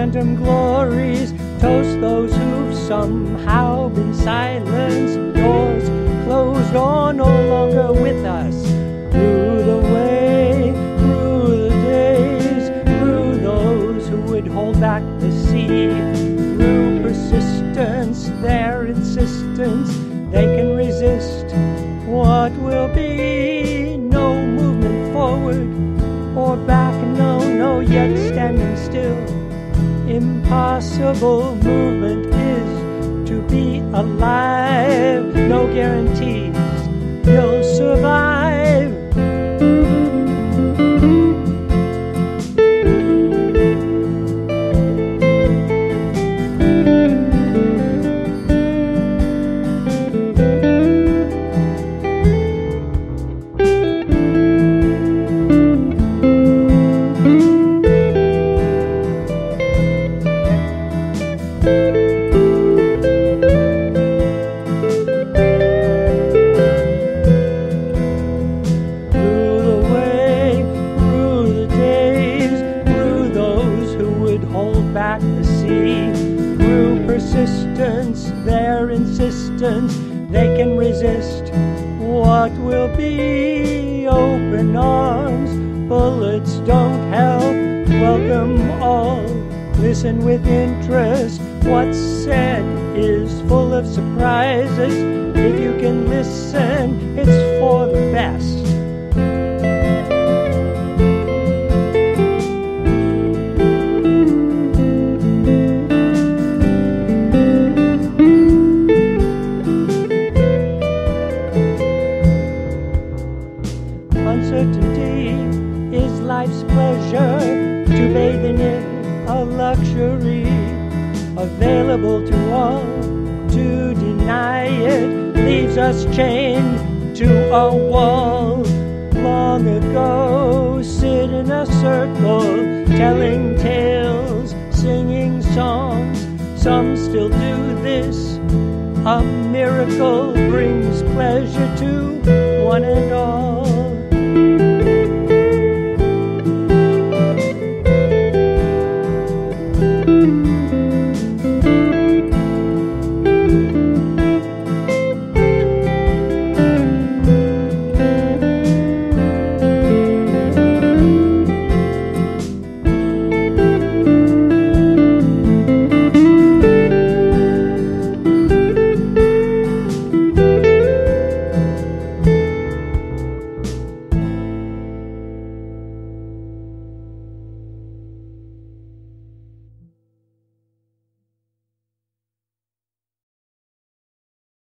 phantom glories. Toast those who've somehow been silenced. Doors closed or no longer with us. Through the way, through the days, through those who would hold back the sea. Through persistence, their insistence, they can resist what will be. No movement forward or back, no, yet standing still. Impossible movement is to be alive. No guarantees you'll survive. Back the sea. Through persistence, their insistence, they can resist what will be. Open arms, bullets don't help. Welcome all, listen with interest. What's said is full of surprises. If you can listen, it's for the best. Uncertainty is life's pleasure. To bathe in it, a luxury available to all. To deny it leaves us chained to a wall. Long ago, sit in a circle, telling tales, singing songs. Some still do this. A miracle brings pleasure to one and all.